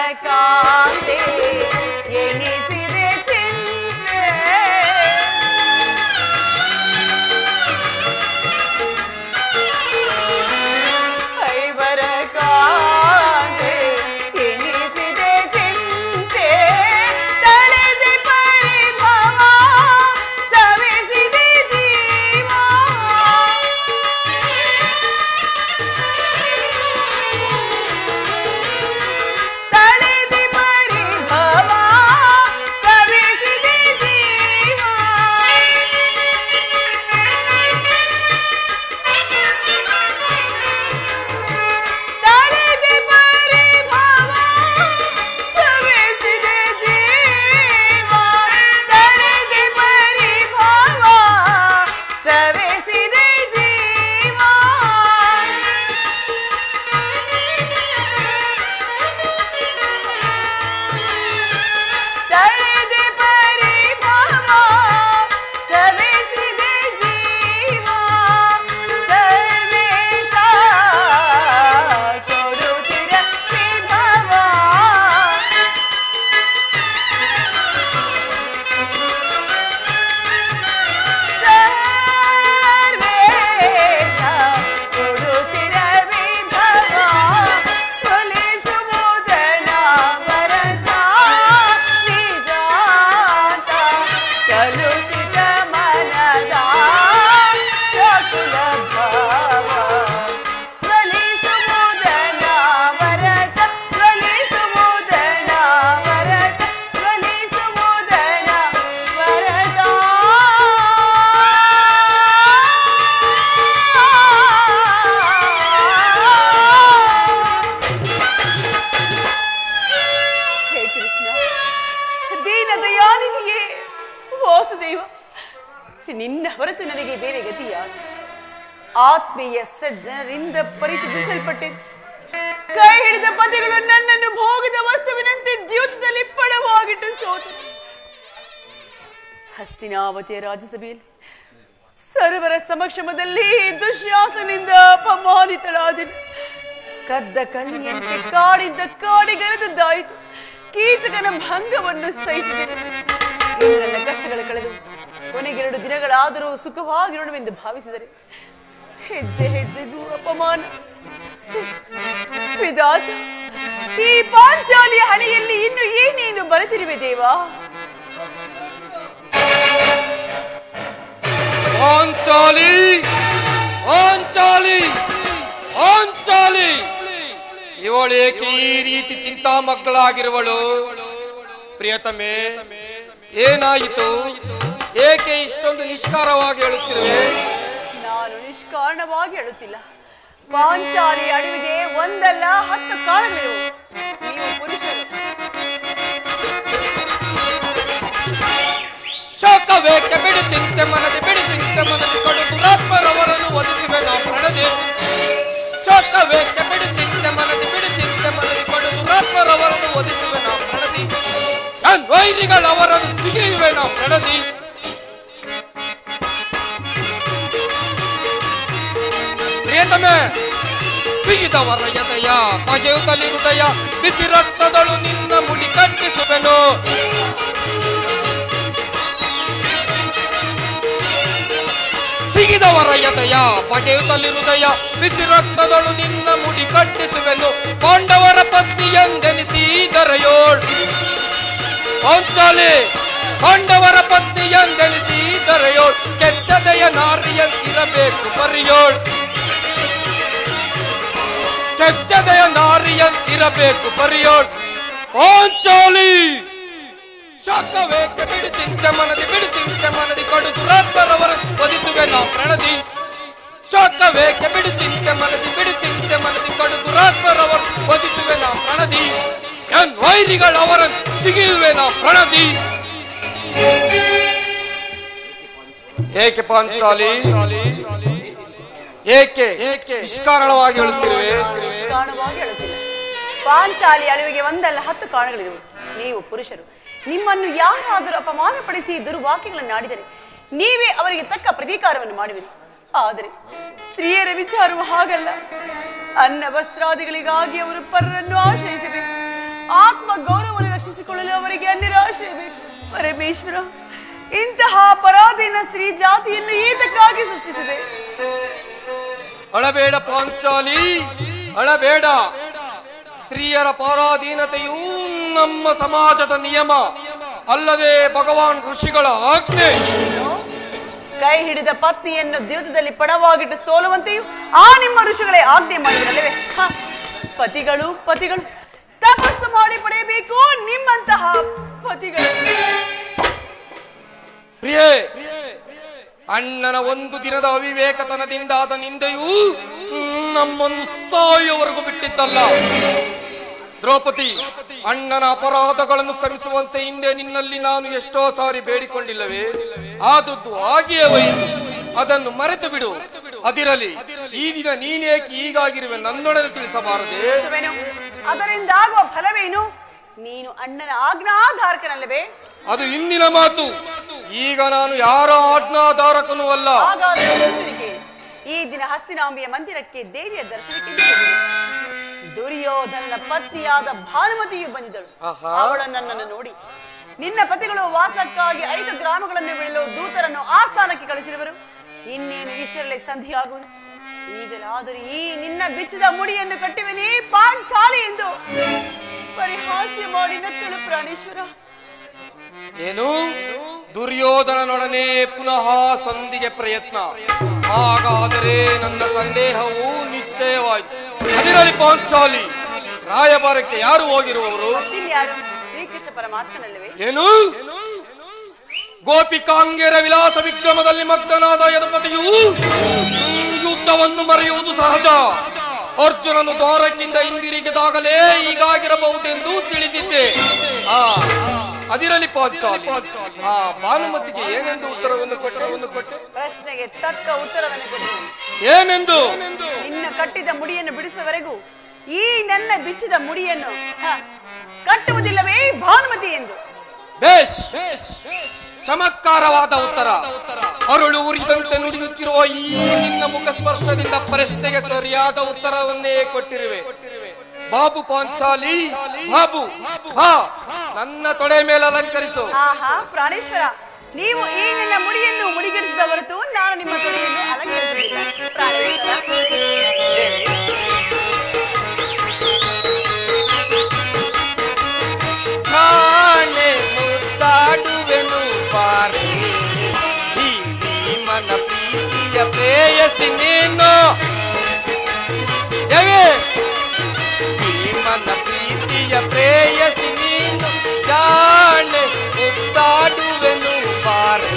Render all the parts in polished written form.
ಕಾಂತೆ ಎನಿಸಿದೆ ಚಿಂತೆ ಐವರ ಕಾಂತೆ ಎನಿಸಿದೆ ಚಿಂತೆ ತಳೆದೆ ಪರಿಭವ ಸವೆಸಿದೆ ಜೀವ ತಳೆದೆ ಪರಿಭವ ಸವೆಸಿದೆ ಜೀವ ತಳೆದೆ ಪರಿಭವ ಸವೆಸಿದೆ ಜೀವ ತಳೆದೆ ಪರಿಭವ ಸವೆಸಿದೆ ಜೀವ ತಳೆದೆ ಪರಿಭವ ಸವೆಸಿದೆ ಜೀವ ಸರ್ವೇಶ ಕೊಡುತ್ತಿರ ವಿಭವ ಸರ್ವೇಶ ಕೊಡುತ್ತಿರ ವಿಭವ ಜ್ವಲಿಸುವುದನ ವರಸ ನಿಜಾಂತ ಕಲುಷಿತ ಮನದ ವ್ಯಾಕುಲ ಭಾವ ಜ್ವಲಿಸುವುದನ ವರತ ಜ್ವಲಿಸುವುದನ ವರತ ಜ್ವಲಿಸುವುದನ ವರತ ಹೇ ಕೃಷ್ಣ ದೀನ ದಯಾನಿಧಿಯೇ ವಾಸುದೇವ ನಿನ್ನ ಹೊರತು ನನಗೆ ಬೇರೆ ಗತಿಯಾದ ಆತ್ಮೀಯ ಸಜ್ಜನರಿಂದ ಪರಿಚಯಿಸಲ್ಪಟ್ಟೆನು ಕೈ ಹಿಡಿದ ಪತಿಗಳು ನನ್ನನ್ನು ಭೋಗದ ವಸ್ತುವಿನಂತೆ ದ್ಯೂತದಲ್ಲಿ ಪಳವಾಗಿಟ್ಟು ಸೋತು ಹಸ್ತಿನಾವತಿಯ ರಾಜ್ಯಸಭೆಯಲ್ಲಿ ಸರ್ವರ ಸಮಕ್ಷಮದಲ್ಲಿ ದುಶ್ಯಾಸನಿಂದ ಅಪಮಾನಿತಳಾದೆನು ಕದ್ದ ಕಳ್ಳಿಯಂತೆ ಕಾಡಿದ್ದ ಕಾಡಿಗರದಾಯಿತು ಕೀಚಕನ ಭಂಗವನ್ನು ಸಹಿಸಿದೆನು ಇನ್ನು ನನ್ನ ಕಷ್ಟಗಳು ಕಳೆದು ಕೊನೆಗೆರಡು ದಿನಗಳಾದರೂ ಸುಖವಾಗಿರೋಣವೆಂದು ಭಾವಿಸಿದರೆ ಹೆಜ್ಜೆ ಹೆಜ್ಜೆಗೂ ಅಪಮಾನ ಛೆ, ವಿಧಾತ ಈ ಪಾಂಚಾಲಿಯ ಹಣೆಯಲ್ಲಿ ಇನ್ನು ಏನೇನು ಬರೆತಿರುವೆ ದೇವಾ ಪಾಂಚಾಲಿ ಪಾಂಚಾಲಿ ಪಾಂಚಾಲಿ ಇವಳೇಕೆ ಈ ರೀತಿ ಚಿಂತಾಮಗ್ಗಳಾಗಿರುವಳು? ಪ್ರಿಯತಮೆ, ಏನಾಯಿತು? ಏಕೆ ಇಷ್ಟೊಂದು ನಿಷ್ಕಾರವಾಗಿ ಹೇಳುತ್ತಿರುವೆ? ನಾನು ನಿಷ್ಕಾರಣವಾಗಿ ಹೇಳುತ್ತಿಲ್ಲ. ಪಾಂಚಾಲಿ ಅಡವಿಗೆ ಒಂದಲ್ಲ 10 ಕಾರಣಗಳಿವೆ. ನೀವು ಪುರುಷರು. ಶೋಕವೇಕೆ ಬಿಡು ಚಿಂತೆ ಮನದಿ, ಬಿಡು ಚಿಂತೆ ಮನದಿ, ಕೊಡು ದುರಾತ್ಮರವರನ್ನು ಒದಿಸುವೆ ನಾ ಪ್ರಣದಿ. ಶೋಕವೇಕೆ ಬಿಡು ಚಿಂತೆ ಮನದಿ, ಬಿಡು ಚಿಂತೆ ಮನದಿ, ಕೊಡು ದುರಾತ್ಮರವರನ್ನು ಒದಿಸುವೆ ನಾ ಪ್ರಣದಿ. ವೈರಿಗಳವರನ್ನು ಸಿಗಿಯುವೆ ನಾ ಪ್ರಣದಿ. ಪ್ರಿಯತಮೆ, ಸಿಗಿದವರ ಎದೆಯ ಬಗೆಯುತ್ತಲಿ ಹೃದಯ, ಬಿಸಿ ರಕ್ತದಳು ನಿನ್ನ ಮುಡಿ ಕಟ್ಟಿಸುವೆನು. ಸಿಗಿದವರ ಎದೆಯ ಬಗೆಯುತ್ತಲಿ ಹೃದಯ, ಬಿಸಿ ರಕ್ತದಳು ನಿನ್ನ ಮುಡಿ ಕಟ್ಟಿಸುವೆನು. ಪಾಂಡವರ ಪತ್ನಿ ಎಂದೆನಿಸಿದರೆಯೋಳ್ ಪಾಂಚಾಲಿ, ಪಾಂಡವರ ಪತ್ನಿ ಎಂದೆನಿಸಿದರೆಯೋಳ್, ಕೆಚ್ಚದೆಯ ನಾರಿಯಂತಿರಬೇಕು ಬರಿಯೋಳ್. ಕೆಚ್ಚದೆಯ ನಾರಿಯಂತಿರಬೇಕು ಬರಿಯೋಳ್. ಪಾಂಚಾಲಿ, ಶೋಕವೇಕೆ ಬಿಡು ಚಿಂತೆ ಮನದಿ, ಬಿಡು ಚಿಂತೆ ಮನದಿ, ಕೊಡು ದುರಾತ್ಮರವರ ಒದಿಸುವೆ ನಾ ಪ್ರಣದಿ. ಶೋಕವೇಕೆ ಬಿಡು ಚಿಂತೆ ಮನದಿ, ಬಿಡು ಚಿಂತೆ ಮನದಿ, ಕೊಡು ದುರಾತ್ಮರವರ ಒದಿಸುವೆ ನಾ ಪ್ರಣದಿ. ಎನ್ ವೈರಿಗಳವರನ್ನು ಸಿಗಿಯುವೆ ನಾ ಪ್ರಣದಿ. ಏಕೆ ಪಾಂಚಾಲಿ, ಏಕೆ ನಿಷ್ಕಾರಣವಾಗಿ ಹೇಳುತ್ತಿರುವೆ? ನಿಷ್ಕಾರಣವಾಗಿ ಹೇಳುತ್ತಿಲ್ಲ. ಪಾಂಚಾಲಿ ಅಳಿವಿಗೆ ಒಂದಲ್ಲ 10 ಕಾರಣಗಳಿರುವುದು. ನೀವು ಪುರುಷರು. ನಿಮ್ಮನ್ನು ಯಾರಾದರೂ ಅಪಮಾನಪಡಿಸಿ ದುರ್ವಾಕ್ಯಗಳನ್ನಾಡಿದರೆ ನೀವೇ ಅವರಿಗೆ ತಕ್ಕ ಪ್ರತೀಕಾರವನ್ನು ಮಾಡುವಿರಿ. ಆದರೆ ಸ್ತ್ರೀಯರ ವಿಚಾರವು ಹಾಗಲ್ಲ. ಅನ್ನ ವಸ್ತ್ರಾದಿಗಳಿಗಾಗಿ ಅವರು ಪರರನ್ನು ಆಶ್ರಯಿಸಬೇಕು. ಆತ್ಮ ಗೌರವವನ್ನು ರಕ್ಷಿಸಿಕೊಳ್ಳಲು ಅವರಿಗೆ ನಿರಾಶೆ ಬೇಕು. ಪರಮೇಶ್ವರ, ಇಂತಹ ಪರಾಧೀನ ಸ್ತ್ರೀ ಜಾತಿಯನ್ನು ಏತಕ್ಕಾಗಿ ಸೃಷ್ಟಿಸಿದೆ? ಅಳಬೇಡ ಪಾಂಚಾಲಿ, ಅಳಬೇಡ. ಸ್ತ್ರೀಯರ ಪರಾಧೀನತೆಯು ನಮ್ಮ ಸಮಾಜದ ನಿಯಮ, ಅಲ್ಲದೆ ಭಗವಾನ್ ಋಷಿಗಳ ಆಜ್ಞೆ. ಕೈ ಹಿಡಿದ ಪತ್ನಿಯನ್ನು ದ್ಯೂತದಲ್ಲಿ ಪಣವಾಗಿಟ್ಟು ಸೋಲುವಂತೆಯೂ ಆ ನಿಮ್ಮ ಋಷಿಗಳೇ ಆಜ್ಞೆ ಮಾಡಿದ್ರಲ್ಲವೇ? ಪತಿಗಳು ಪತಿಗಳು ತಪಸ್ಸು ಮಾಡಿ ಪಡೆಯಬೇಕು ನಿಮ್ಮಂತಹ ಪತಿಗಳು. ಪ್ರಿಯೇ, ಅಣ್ಣನ ಒಂದು ದಿನದ ಅವಿವೇಕತನದಿಂದಾದ ನಿಂದೆಯೂ ನಮ್ಮನ್ನು ಸಾಯುವವರೆಗೂ ಬಿಟ್ಟಿದ್ದಲ್ಲ. ದ್ರೌಪದಿ, ಅಣ್ಣನ ಅಪರಾಧಗಳನ್ನು ಕ್ಷಮಿಸುವಂತೆ ಹಿಂದೆ ನಿನ್ನಲ್ಲಿ ನಾನು ಎಷ್ಟೋ ಸಾರಿ ಬೇಡಿಕೊಂಡಿಲ್ಲವೇ? ಆದದ್ದು ಹಾಗೆಯೇ ಹೋಯಿತು, ಅದನ್ನು ಮರೆತು ಬಿಡು. ಅದಿರಲಿ, ಈ ದಿನ ನೀನೇಕೆ ಹೀಗಾಗಿರುವೆ ನನ್ನೊಡನೆ ತಿಳಿಸಬಾರದೆ? ಅದರಿಂದಾಗುವ ಫಲವೇನು? ನೀನು ಅಣ್ಣನ ಆಜ್ಞಾಧಾರಕನಲ್ಲವೇ? ಅದು ಹಿಂದಿನ ಮಾತು. ಈಗ ನಾನು ಯಾರ ಆಜ್ಞಾಧಾರಕನೂ ಅಲ್ಲ. ಈ ದಿನ ಹಸ್ತಿನಾಂಬಿಯ ಮಂದಿರಕ್ಕೆ ದೇವಿಯ ದರ್ಶನಕ್ಕೆ ದುರ್ಯೋಧನ ಪತ್ನಿಯಾದ ಭಾನುಮತಿಯು ಬಂದಿದ್ದಳು. ಅವಳು ನನ್ನನ್ನು ನೋಡಿ, ನಿನ್ನ ಪತಿಗಳು ವಾಸಕ್ಕಾಗಿ 5 ಗ್ರಾಮಗಳನ್ನು ಬೆಳೆಯಲು ದೂತರನ್ನು ಆಸ್ಥಾನಕ್ಕೆ ಕಳಿಸಿರುವರು, ಇನ್ನೇನು ಇಷ್ಟರಲ್ಲೇ ಸಂಧಿಯಾಗುವುದು. ಈಗಲಾದರೂ ಈ ನಿನ್ನ ಬಿಚ್ಚಿದ ಮುಡಿಯನ್ನು ಕಟ್ಟಿವೆನೇ ಪಾಂಚಾಲಿ ಎಂದು ಪರಿಹಾಸ್ಯ ಮಾಡಿ ನಕ್ಕಳು ಪ್ರಾಣೇಶ್ವರ. ಏನು? ದುರ್ಯೋಧನನೊಡನೆ ಪುನಃ ಸಂಧಿಗೆ ಪ್ರಯತ್ನ? ಹಾಗಾದರೆ ನನ್ನ ಸಂದೇಹವು ನಿಶ್ಚಯವಾಯಿತು. ಅದಿರಲಿ ಪಾಂಚಾಲಿ, ರಾಯಭಾರಕ್ಕೆ ಯಾರು ಹೋಗಿರುವವರು? ಶ್ರೀಕೃಷ್ಣ ಪರಮಾತ್ಮನಲ್ಲವೇ? ಏನು? ಗೋಪಿಕಾಂಗೆರ ವಿಲಾಸ ವಿಕ್ರಮದಲ್ಲಿ ಮಗ್ನನಾದ ಯದುಪತಿಯು ಯುದ್ಧವನ್ನು ಮರೆಯುವುದು ಸಹಜ. ಅರ್ಜುನನು ದ್ವಾರಕ್ಕಿಂದ ಹಿಂದಿರುಗಿದಾಗಲೇ ಹೀಗಾಗಿರಬಹುದೆಂದು ತಿಳಿದಿದ್ದೆ. ಅದಿರಲಿ ಪಾಂಚಾಲಿ, ಭಾನುಮತಿಗೆ ಏನೆಂದು ಉತ್ತರವನ್ನು ಕೊಟ್ಟೆ? ಪ್ರಶ್ನೆಗೆ ತಕ್ಕ ಉತ್ತರವನ್ನು ಕೊಟ್ಟೆ. ಏನೆಂದು? ನಿನ್ನ ಕಟ್ಟಿದ ಮುಡಿಯನ್ನು ಬಿಡಿಸುವವರೆಗೂ ಈ ನನ್ನ ಬಿಚ್ಚಿದ ಮುಡಿಯನ್ನು ಕಟ್ಟುವುದಿಲ್ಲವೇ ಭಾನುಮತಿ ಎಂದು. ಬೇಷ್, ಚಮತ್ಕಾರವಾದ ಉತ್ತರ. ಅರುಳು ಉರಿದಂತೆ ನುಡಿಯುತ್ತಿರುವ ಈ ನಿನ್ನ ಮುಖ ಸ್ಪರ್ಶದಿಂದ ಪ್ರಶ್ನೆಗೆ ಸರಿಯಾದ ಉತ್ತರವನ್ನೇ ಕೊಟ್ಟಿರುವೆ. ಬಾಬು ಪಾಂಚಾಲಿ, ಬಾಬು, ನನ್ನ ತೊಡೆ ಮೇಲೆ ಅಲಂಕರಿಸು. ಪ್ರಾಣೇಶ್ವರ, ನೀವು ಈ ನನ್ನ ಮುಡಿಯನ್ನು ಮುಡಿಗಡಿಸಿದ ಹೊರತು ನಾನು ನಿಮ್ಮ ತೊಡೆಯನ್ನು ಅಲಂಕರಿಸಲಿಲ್ಲ. ಪ್ರಾಣೇಶ್ವರ, ಮುದ್ದಾಡುವೆನು ಬಾರೆ, ಈ ಭೀಮನ ಪ್ರೀತಿಯ ಪ್ರೇಯಸಿ ನೀನು. ಭೀಮನ ಪ್ರೀತಿಯ ಪ್ರೇಯಸಿ ನೀನು, ಜಾಣೆ ಮುದ್ದಾಡುವೆನು ಬಾರೆ.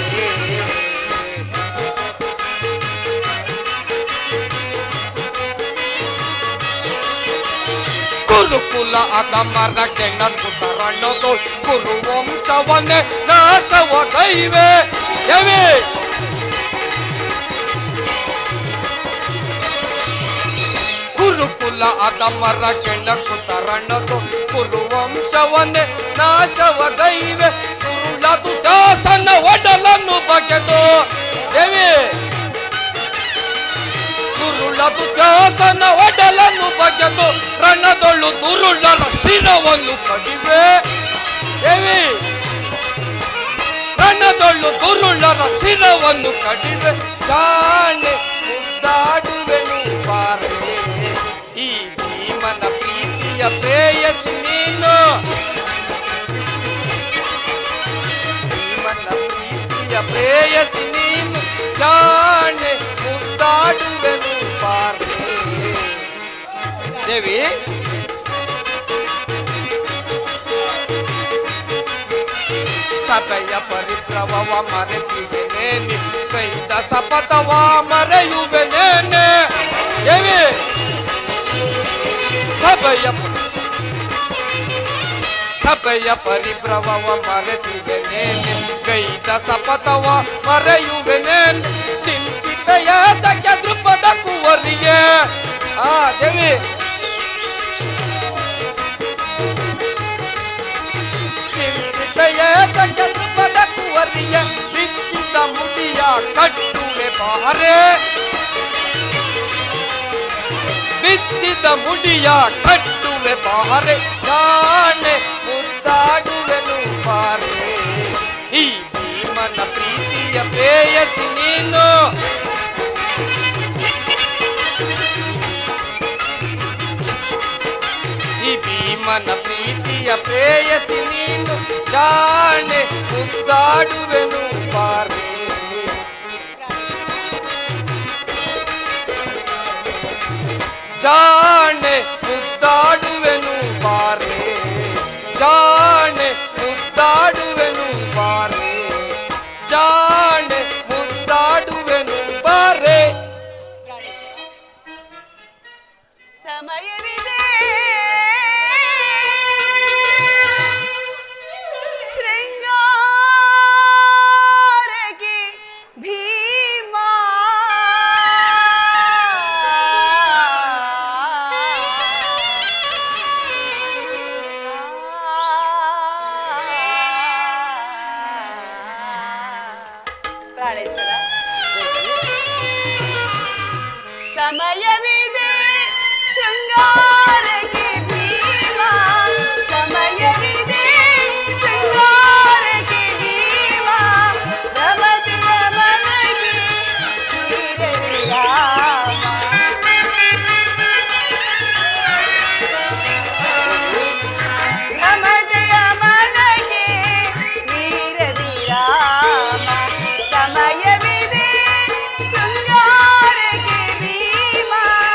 ಕುರುಕುಲ ಅಧಮರ ಕೆಣಕುತರಣ್ಣದು ಕುರುವಂಶವನ್ನೇ ನಾಶವ ಕೈವೆ. ಕುರುಕುಲ ಅಧಮರ ಕೆಣಕುತರಣ್ಣದು ಕುರುವಂಶವನ್ನೇ ನಾಶವ ಕೈವೆ. ಕುರುಳದು ಶಾಸನ ಒಡಲನ್ನು ಬಗೆದು ದುರುಳದು ಶಾಸನ ಒಡಲನ್ನು ಬಗೆದು ರಣದೊಳ್ಳು ದುರುಳರ ಶಿರವನ್ನು ಕಡಿವೆ. ರಣದೊಳ್ಳು ದುರುಳರ ಶಿರವನ್ನು ಕಡಿವೆ. ಜಾಣೆ ಮುದ್ದಾಡುವೆನು ಬಾರೆ, ಈ ಭೀಮನ ಪ್ರೀತಿಯ ಪ್ರೇಯಸಿ ನೀನು. ಭೀಮನ ಪ್ರೀತಿಯ ಪ್ರೇಯಸಿ ನೀನು, ಜಾಣೆ ಮುದ್ದಾಡುವೆನು ಬಾರೆ. ದೇವಿ, ಸಭೆಯ ಪರಿಭ್ರಮವ ಮರೆಯುವೆನೇನೆ, ಕೈದ ಶಪಥವ ಮರೆಯುವೆನೇನೆ. ದೇವಿ, ಸಭೆಯ ಪರಿಭ್ರಮವ ಮರೆಯುವೆನೇನೆ, ಕೈದ ಶಪಥವ ಮರೆಯುವೆನೇನೆ. ಚಿಂತಿತೆಯಾದಕ್ಕೆ ದೃಪದ ಕುವರಿಗೆ. ದೇವಿ, ಚಿಂತಿತೆಯಾದಕ್ಕೆ ದೃಪದ ಕುವರಿಯ ಬಿಚ್ಚಿದ ಮುಡಿಯ ಕಟ್ಟುವೆ ಬಾರೆ. ಬಿಚ್ಚಿದ ಮುಡಿಯ ಕಟ್ಟುವೆ ಬಾರೆ, ಜಾಣೆ ಪ್ರೇಯಸಿ ನೀನು. ಈ ಭೀಮನ ಪ್ರೀತಿಯ ಪ್ರೇಯಸಿ ನೀನು, ಜಾಣೆ ಮುದ್ದಾಡುವೆನು ಬಾರೆ. ಜಾಣೆ ಮುದ್ದಾಡುವೆನು ಬಾರೆ, ಜಾಣೆ ಮುದ್ದಾಡುವೆನು ಬಾರೆ, ಜಾಣೆ ಮುದ್ದಾಡುವೆನು ಬಾರೆ. ಸಮಯವಿದೆ ಶೃಂಗಾರಕ್ಕೆ ಭೀಮ, ಪ್ರಾಣೇಶ್ವರ. ಸಮಯವಿದೆ ಶೃಂಗಾರಕ್ಕೆ ಭೀಮ, ಸಮಯವಿದೆ ಶೃಂಗಾರಕ್ಕೆ ಭೀಮ, ರಮತೆಯ ಮನಗೆ ನೀರಲಿ ರಾಮ. ರಮತೆಯ ಮನಗೆ ನೀರಲಿ ರಾಮ, ಸಮಯವಿದೆ ಶೃಂಗಾರಕ್ಕೆ ಭೀಮ.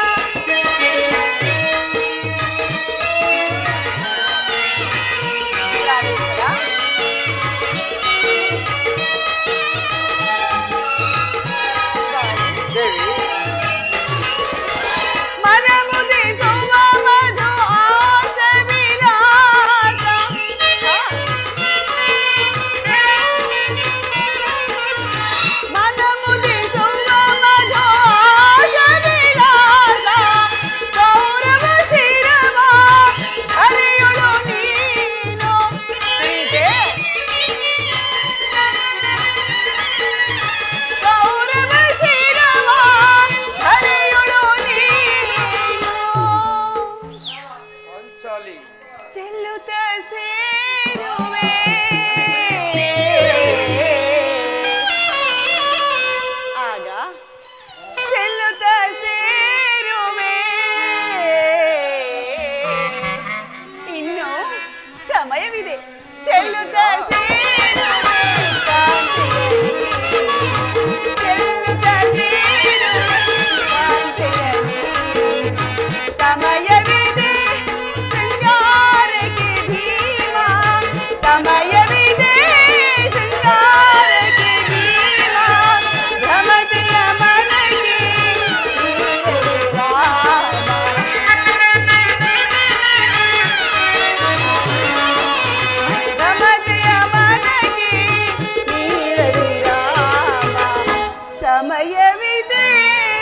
ಮನಮುದಿಸುವ ಮಧು ಆಶ ವಿಲಾಸ, ಮನಮುದಿಸುವ ಮಧು ಆಶ ವಿಲಾಸ, ಗೌರವ ಶಿರವ ಹರಿಯಳು ನೀನು. ಗೌರವ ಶಿರವ ಹರಿಯಳು ನೀನು. ಪಾಂಚಾಲಿ ಚೆಲ್ಲುತ್ತ ಸೇರುವೆ ಆಗ, ಚೆಲ್ಲುತ್ತ ಸೇರುವೆ ಇನ್ನು ಸಮಯವಿದೆ. ಚೆಲ್ಲುತ್ತ ಸೇರುವೆ ಕಾಂತೆಯಲ್ಲಿ, ಚೆಲ್ಲುತ್ತ ಸೇರುವೆ ಕಾಂತೆಯಲ್ಲಿ, ಸಮಯವಿದೆ ಶೃಂಗಾರಕ್ಕೆ ಭೀಮ, ಸಮಯವಿದೆ ಶೃಂಗಾರಕ್ಕೆ ಭೀಮ, ಭ್ರಮತೆಯ ಮನಗೆ ನೀರಲಿ ರಾಮ. ಭ್ರಮತೆಯ ಮನಗೆ ನೀರಲಿ ರಾಮ, ಸಮಯವಿದೆ.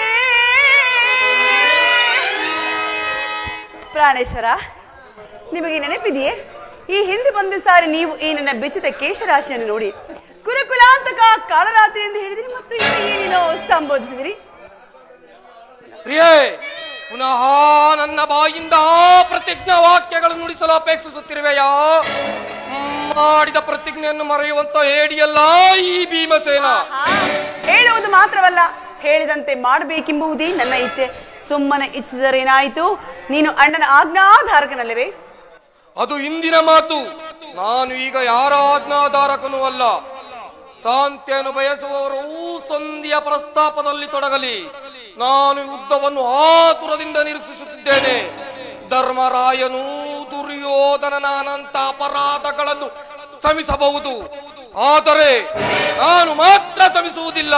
ಪ್ರಾಣೇಶ್ವರ, ನಿಮಗೆ ನೆನಪಿದೆಯೇ ಈ ಹಿಂದೆ ಒಂದು ಸಾರಿ ನೀವು ಈ ನನ್ನ ಬೆಚ್ಚಿದ ಕೇಶರಾಶಿಯನ್ನು ನೋಡಿ ಕುರುಕುಲಾಂತಕ ಕಾಳರಾತ್ರಿ ಎಂದು ಹೇಳಿದಿರಿ ಮತ್ತು ಈಗ ಏನೇನೋ ಸಂಬೋಧಿಸಿದಿರಿ. ಪ್ರಿಯೇ, ಪುನಃ ನನ್ನ ಬಾಯಿಂದ ಪ್ರತಿಜ್ಞಾ ವಾಕ್ಯಗಳನ್ನು ನುಡಿಸಲು ಅಪೇಕ್ಷಿಸುತ್ತಿರುವೆಯಾ? ಮಾಡಿದ ಪ್ರತಿಜ್ಞೆಯನ್ನು ಮರೆಯುವಂತ ಹೇಡಿಯಲ್ಲ ಈ ಭೀಮಸೇನ. ಹೇಳುವುದು ಮಾತ್ರವಲ್ಲ, ಹೇಳಿದಂತೆ ಮಾಡಬೇಕೆಂಬುದೇ ನನ್ನ ಇಚ್ಛೆ. ಸುಮ್ಮನೆ ಇಚ್ಛಿಸರೇನಾಯಿತು? ನೀನು ಅಣ್ಣನ ಆಜ್ಞಾಧಾರಕನಲ್ಲವೇ? ಅದು ಇಂದಿನ ಮಾತು. ನಾನು ಈಗ ಯಾರ ಆಜ್ಞಾಧಾರಕನೂ ಅಲ್ಲ. ಶಾಂತಿಯನ್ನು ಬಯಸುವವರು ಸಂಧಿಯ ಪ್ರಸ್ತಾಪದಲ್ಲಿ ತೊಡಗಲಿ. ನಾನು ಯುದ್ಧವನ್ನು ಆತುರದಿಂದ ನಿರೀಕ್ಷಿಸುತ್ತಿದ್ದೇನೆ. ಧರ್ಮರಾಯನು ದುರ್ಯೋಧನನ ಅನಂತ ಅಪರಾಧಗಳನ್ನು ಕ್ಷಮಿಸಬಹುದು, ಆದರೆ ನಾನು ಮಾತ್ರ ಕ್ಷಮಿಸುವುದಿಲ್ಲ.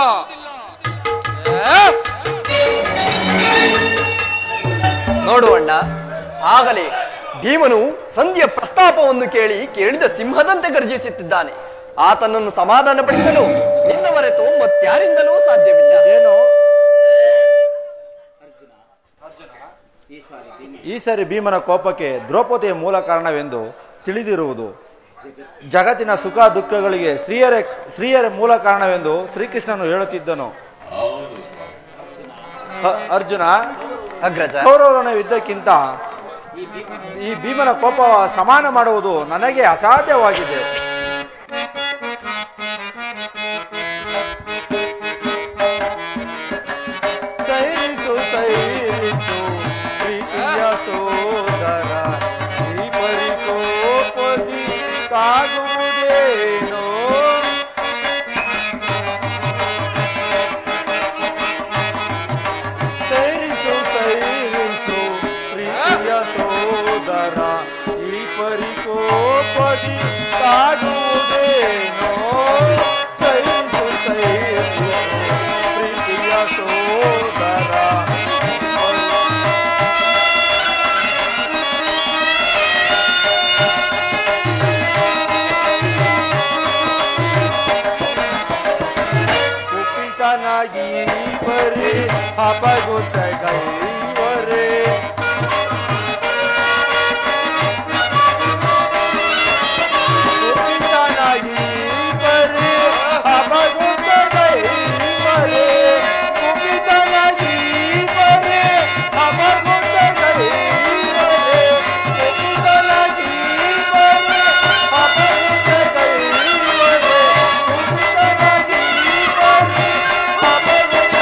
ನೋಡುವಣ್ಣ, ಆಗಲೇ ಭೀಮನು ಸಂಧಿಯ ಪ್ರಸ್ತಾಪವನ್ನು ಕೇಳಿದ ಸಿಂಹದಂತೆ ಗರ್ಜಿಸುತ್ತಿದ್ದಾನೆ. ಆತನನ್ನು ಸಮಾಧಾನಪಡಿಸಲು ನಿನ್ನ ಹೊರತು ಮತ್ಯಾರಿಂದಲೂ ಸಾಧ್ಯವಿಲ್ಲ. ಏನು ಈ ಸಾರಿ ಭೀಮನ ಕೋಪಕ್ಕೆ ದ್ರೌಪದಿಯ ಮೂಲ ಕಾರಣವೆಂದು ತಿಳಿದಿರುವುದು. ಜಗತ್ತಿನ ಸುಖ ದುಃಖಗಳಿಗೆ ಸ್ತ್ರೀಯರೇ ಮೂಲ ಕಾರಣವೆಂದು ಶ್ರೀಕೃಷ್ಣನು ಹೇಳುತ್ತಿದ್ದನು. ಅರ್ಜುನ, ಅಗ್ರಜ, ಕೌರವರ ಯುದ್ಧಕ್ಕಿಂತ ಈ ಭೀಮನ ಕೋಪ ಸಮಾನ ಮಾಡುವುದು ನನಗೆ ಅಸಾಧ್ಯವಾಗಿದೆ. ಈ ಪರಿಕೋಪದಿ ಕಾಡುವುದೇನೋ ಸೈಸು ಪ್ರೀತಿಯ ಸೋದರ ಕುಪಿತನಾಗಿ ಬರೀ ಹಬಗುತ್ತ ಕೈವರೇ ಕುಪಿತನಾಗಿ ಬರೀ ಹಬಗುತ್ತ ಕೈವರೇ ಕುಪಿತನಾಗಿ ಬರೀ ಹಬಗುತ್ತ ಕೈವರೇ ಕುಪಿತನಾಗಿ ಬರೀ ಹಬಗುತ್ತ ಕೈವರೇ ಕುಪಿತನಾಗಿ ಬರೀ ಹಬಗುತ್ತ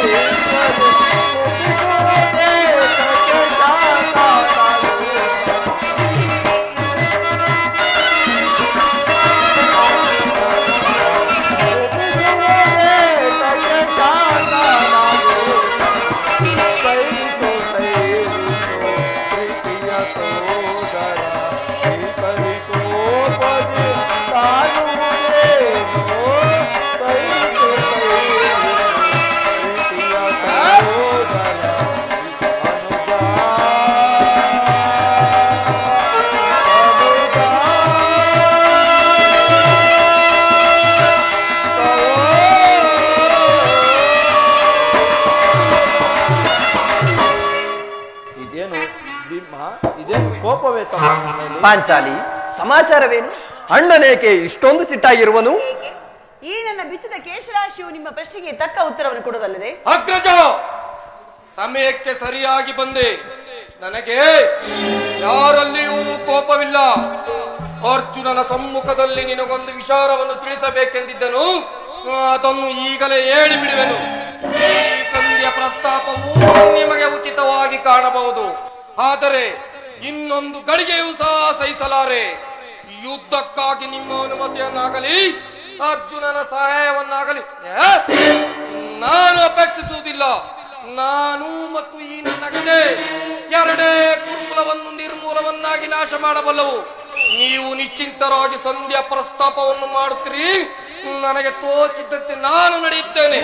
ಇದೇನು ಕೋಪವೇ ತಮ್ಮ ಮೇಲೆ? ಪಾಂಚಾಲಿ, ಸಮಾಚಾರವೇನು? ಅಣ್ಣನೇಕೆ ಇಷ್ಟೊಂದು ಸಿಟ್ಟಾಗಿರುವನು? ಈ ನನ್ನ ಬಿಚ್ಚಿದ ಕೇಶರಾಶಿಯು ನಿಮ್ಮ ಪ್ರಶ್ನೆಗೆ ತಕ್ಕ ಉತ್ತರವನ್ನು ಕೊಡುವುದಲ್ಲದೆ. ಅಗ್ರಜ, ಸಮಯಕ್ಕೆ ಸರಿಯಾಗಿ ಬಂದೆ. ನನಗೆ ಯಾರಲ್ಲಿಯೂ ಕೋಪವಿಲ್ಲ. ಅರ್ಜುನನ ಸಮ್ಮುಖದಲ್ಲಿ ನಿನಗೊಂದು ವಿಚಾರವನ್ನು ತಿಳಿಸಬೇಕೆಂದಿದ್ದನು. ಅದನ್ನು ಈಗಲೇ ಹೇಳಿ ಬಿಡುವೆನು. ಈ ಸಂಧಿಯ ಪ್ರಸ್ತಾಪವು ನಿಮಗೆ ಉಚಿತವಾಗಿ ಕಾಣಬಹುದು, ಆದರೆ ಇನ್ನೊಂದು ಗಳಿಗೆಯೂ ಸಹ ಸಹಿಸಲಾರೆ. ಯುದ್ಧಕ್ಕಾಗಿ ನಿಮ್ಮ ಅನುಮತಿಯನ್ನಾಗಲಿ ಅರ್ಜುನನ ಸಹಾಯವನ್ನಾಗಲಿ ನಾನು ಅಪೇಕ್ಷಿಸುವುದಿಲ್ಲ. ನಾನು ಮತ್ತು ಈ ನನ್ನ ಗದೆ ಎರಡೇ ಕುರುಕುಲವನ್ನು ನಿರ್ಮೂಲವನ್ನಾಗಿ ನಾಶ ಮಾಡಬಲ್ಲವು. ನೀವು ನಿಶ್ಚಿಂತರಾಗಿ ಸಂಧ್ಯಾ ಪ್ರಸ್ತಾಪವನ್ನು ಮಾಡುತ್ತೀರಿ. ನನಗೆ ತೋಚಿದಂತೆ ನಾನು ನಡೆಯುತ್ತೇನೆ.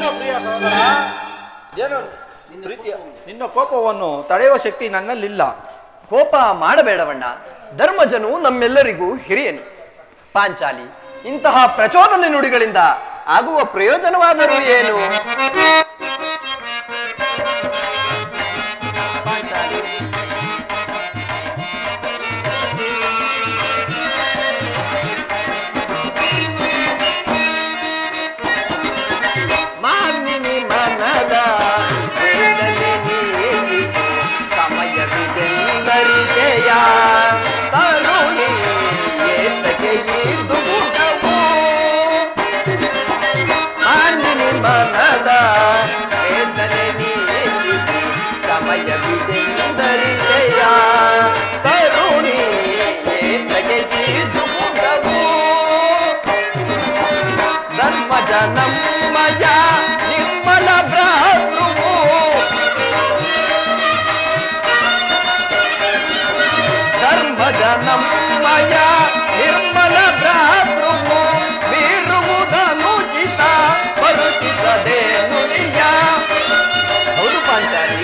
ನಿನ್ನ ಕೋಪವನ್ನು ತಡೆಯುವ ಶಕ್ತಿ ನನ್ನಲ್ಲಿಲ್ಲ. ಕೋಪ ಮಾಡಬೇಡವಣ್ಣ. ಧರ್ಮಜನು ನಮ್ಮೆಲ್ಲರಿಗೂ ಹಿರಿಯನು. ಪಾಂಚಾಲಿ, ಇಂತಹ ಪ್ರಚೋದನೆ ನುಡಿಗಳಿಂದ ಆಗುವ ಪ್ರಯೋಜನವಾದರೂ ಏನು? ಮಾನಿನಿ ಮನದ ಸಮಯವಿದೆಂದರಿಗೆಯ ತರುಣಿ ಏತಗೆ ಇದು ಗುಣವು. ಮಾನಿನಿ ಮನದ ವೇದನೆ ನೀತಿ ಸಮಯವಿದೆಂದರಿಗೆಯ ತರುಣಿ ಏತಗೆ ಇದು ಗುಣವು. ಧರ್ಮಜ ನಮ್ಮಯ ನಿರ್ಮಲ ಭ್ರಾತೃವು ಧರ್ಮಜ ನಮ್ಮಯ ನಿರ್ಮಲ ಭ್ರಾತೃವು ಬೀರುವುದನುಚಿತ ಬರುತ್ತಿದ್ದದೆ ನುಡಿಯ. ಹೌದು ಪಾಂಚಾಲಿ,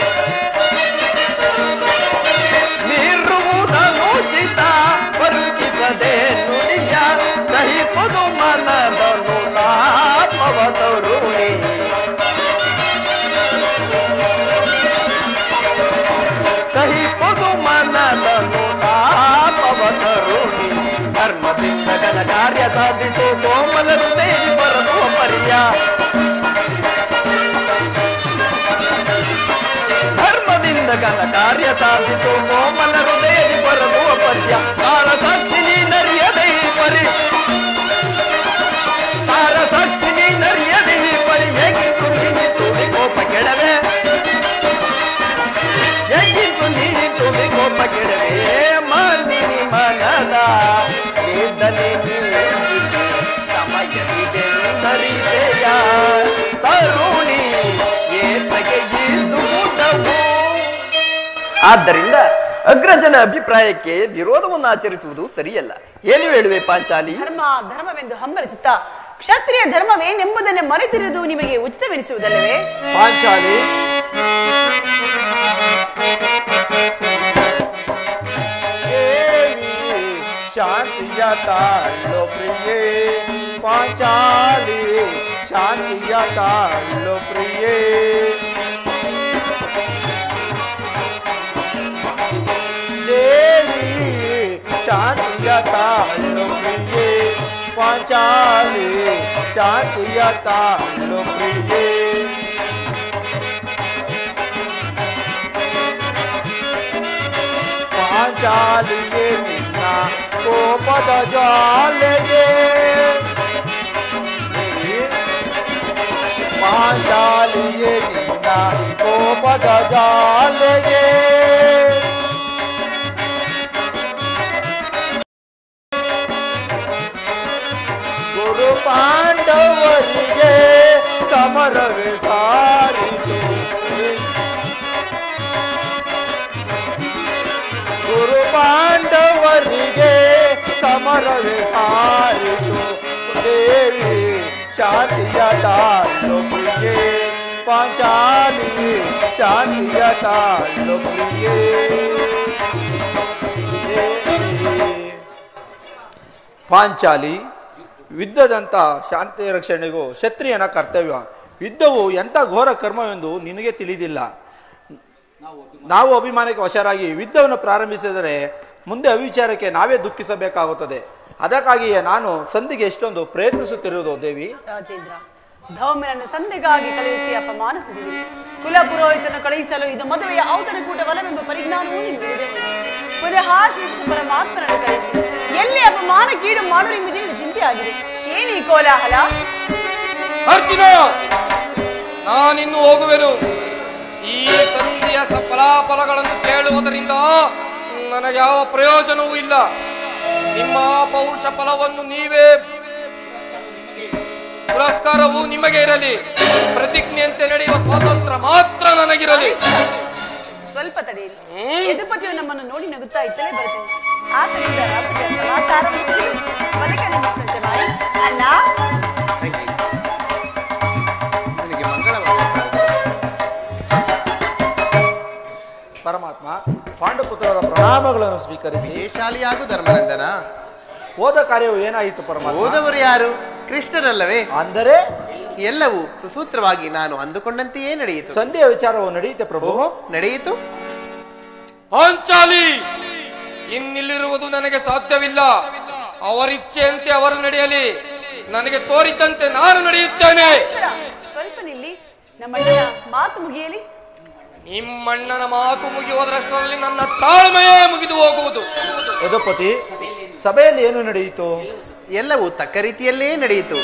ಬೀರುವುದನುಚಿತ ಬರುತ್ತಿದ್ದದೆ ನುಡಿಯ. ಸಹಿಪದು ಮನದನು ತಾಪವ ತರುಣಿ ಸಹಿಪದು ಮನದನು ತಾಪವ ತರುಣಿ. ಧರ್ಮದಿಂದ ಘನ ಕಾರ್ಯ ಸಾಧಿಸು ಕೋಮಲರು ದೇವಿ ಬರದುವ ಪರಿಯ. ಧರ್ಮದಿಂದ ಘನ ಕಾರ್ಯ ಸಾಧಿಸು ಕೋಮಲರು ದೇವಿ ಬರದುವ ಪರಿಯ. ಕಾಲ ಸಾಕ್ಷಿ ನರಿಯದೇ ಪರಿ ತಾರ ಸಾಕ್ಷಿ ನರಿಯದೇ ಪರಿ. ಹೇಗಿತ್ತು ನೀನು ತುಳಿ ಕೋಪ ಕೆಡವೆ, ಹೇಗಿತ್ತು ನೀನು ತುಳಿ ಕೋಪ ಕೆಡವೆ. ಮಾನಿನಿ ಮನದ ವೇದನೆ ನೀತಿ ಸಮಯವಿದೆಂದರಿಗೆಯ ತರುಣಿ ಏತಗೆ ಇದು ಗುಣವು. ಆದ್ದರಿಂದ ಅಗ್ರಜನ ಅಭಿಪ್ರಾಯಕ್ಕೆ ವಿರೋಧವನ್ನು ಆಚರಿಸುವುದು ಸರಿಯಲ್ಲ. ಏನು ಹೇಳುವೆ ಪಾಂಚಾಲಿ? ಧರ್ಮವೆಂದು ಹಂಬಲಿಸುತ್ತಾ ಕ್ಷತ್ರಿಯ ಧರ್ಮವೇನೆಂಬುದನ್ನೇ ಮರೆತಿರುವುದು ನಿಮಗೆ ಉಚಿತವೆನಿಸುವುದಲ್ಲವೇ? ಪಾಂಚಾಲಿ, ಶಾಂತಿಯ ತಾಳು ಪ್ರಿಯೇ, ಪಾಂಚಾಲಿ ಶಾಂತಿಯ ತಾಳು ಪ್ರಿಯೇ. ದೇವಿ ಶಾಂತಿಯ ತಾಳು ಪ್ರಿಯೇ, ಪಾಂಚಾಲಿ ಶಾಂತಿಯ ತಾಳು ಪ್ರಿಯೇ. ಪಾಂಚಾಲಿಗೆ ನಿನ್ನ ಕೋಪದ ಜಾಲೆಗೆ, ಪಾಂಚಾಲಿಗೆ ನಿನ್ನ ಕೋಪದ ಜಾಲೆಗೆ, ಗುರು ಪಾಂಡವರಿಗೆ ಸಮರವೇ ಸಾರಿತು, ಗುರು ಪಾಂಡವರಿಗೆ ಸಮರವೇ ಸಾರಿತು. ದೇವಿ ಶಾಂತಿಯ ತಾಳು ಪ್ರಿಯೇ, ಪಾಂಚಾಲಿ ಶಾಂತಿಯ ತಾಳು ಪ್ರಿಯೇ. ಪಾಂಚಾಲಿ, ಯುದ್ಧದಂತ ಶಾಂತಿ ರಕ್ಷಣೆಗೂ ಕ್ಷತ್ರಿಯನ ಕರ್ತವ್ಯ. ಯುದ್ಧವು ಎಂಥ ಘೋರ ಕರ್ಮವೆಂದು ನಿನಗೆ ತಿಳಿದಿಲ್ಲ. ನಾವು ಅಭಿಮಾನಕ್ಕೆ ವಶರಾಗಿ ಯುದ್ಧವನ್ನು ಪ್ರಾರಂಭಿಸಿದರೆ ಮುಂದೆ ಅವಿಚಾರಕ್ಕೆ ನಾವೇ ದುಃಖಿಸಬೇಕಾಗುತ್ತದೆ. ಅದಕ್ಕಾಗಿಯೇ ನಾನು ಸಂಧಿಗೆ ಎಷ್ಟೊಂದು ಪ್ರಯತ್ನಿಸುತ್ತಿರುವುದು. ದೇವಿ ರಾಜೇಂದ್ರ, ಧೌಮ್ಯನನ್ನು ಸಂಧಿಗಾಗಿ ಕಳುಹಿಸಿ ಅಪಮಾನ ಹೊಂದಿದೆ. ಕುಲಪುರೋಹಿತನು ಕಳುಹಿಸಲು ಇದು ಮದುವೆಯ ಔತಣಕೂಟವಲ್ಲವೆಂಬ ಪರಿಜ್ಞಾನವೂ ನಿಮಗಿದೆ. ಪುನಃ ಶ್ರೀಕೃಷ್ಣ ಪರಮಾತ್ಮನನ್ನು ಕಳಿಸಿ ಎಲ್ಲಿ ಅಪಮಾನ ಕೀಡು ಮಾಡುವುದೆಂಬುದೇ ಚಿಂತೆ ಆಗಿದೆ. ಏನೀ ಕೋಲಾಹಲ? ಅರ್ಜುನ, ನಾನಿನ್ನು ಹೋಗುವೆನು. ಈ ಸಂಧಿಯ ಫಲಾಫಲಗಳನ್ನು ಕೇಳುವುದರಿಂದ ನನಗೆ ಯಾವ ಪ್ರಯೋಜನವೂ ಇಲ್ಲ. ನಿಮ್ಮ ಪೌರುಷ ಫಲವನ್ನು ನೀವೇ, ಪುರಸ್ಕಾರವು ನಿಮಗೆ ಇರಲಿ. ಪ್ರತಿಜ್ಞೆಯಂತೆ ನಡೆಯುವ ಸ್ವಾತಂತ್ರ್ಯ ಮಾತ್ರ ನನಗಿರಲಿ. ಸ್ವಲ್ಪ ತಡೆಯಿರಿ. ಯದುಪತಿಯು ನಮ್ಮನ್ನು ನೋಡಿ ನಗುತ್ತಾ ಇತ್ತಲೇ ಬರ್ತೇನೆ. ಆತನಿಂದ ಸಮಾಚಾರವನ್ನು ತಿಳಿದು ಬದುಕ ನಿಮ್ಮಂತೆ ಮಾಡಿ. ಅಣ್ಣ, ಪರಮಾತ್ಮ ಪಾಂಡುಪುತ್ರರ ಪ್ರಣಾಮಗಳನ್ನು ಸ್ವೀಕರಿಸಿ. ಶಾಲಿಯಾಗು ಧರ್ಮನಂದನ. ಹೋದ ಕಾರ್ಯವು ಏನಾಯಿತು ಪರಮಾತ್ಮ? ಹೋದವರು ಯಾರು? ಕೃಷ್ಣರಲ್ಲವೇ? ಅಂದರೆ ಎಲ್ಲವೂ ಸುಸೂತ್ರವಾಗಿ ನಾನು ಅಂದುಕೊಂಡಂತೆಯೇ ನಡೆಯಿತು. ಸಂಧಿಯ ವಿಚಾರವು ನಡೆಯುತ್ತೆ ಪ್ರಭು. ನಡೆಯಿತು. ಪಾಂಚಾಲಿ, ಇನ್ನಿಲ್ಲಿರುವುದು ನನಗೆ ಸಾಧ್ಯವಿಲ್ಲ. ಅವರಿಚ್ಛೆಯಂತೆ ಅವರು ನಡೆಯಲಿ. ನನಗೆ ತೋರಿದಂತೆ ನಾನು ನಡೆಯುತ್ತೇನೆ. ಸ್ವಲ್ಪ ನಿಲ್ಲಿ. ನಮ್ಮಣ್ಣನ ಮಾತು ಮುಗಿಯಲಿ. ನಿಮ್ಮಣ್ಣನ ಮಾತು ಮುಗಿಯುವುದರಷ್ಟರಲ್ಲಿ ನನ್ನ ತಾಳ್ಮೆಯೇ ಮುಗಿದು ಹೋಗುವುದು. ಯದುಪತಿ, ಸಭೆಯಲ್ಲಿ ಏನು ನಡೆಯಿತು? ಎಲ್ಲವೂ ತಕ್ಕ ರೀತಿಯಲ್ಲೇ ನಡೆಯಿತು.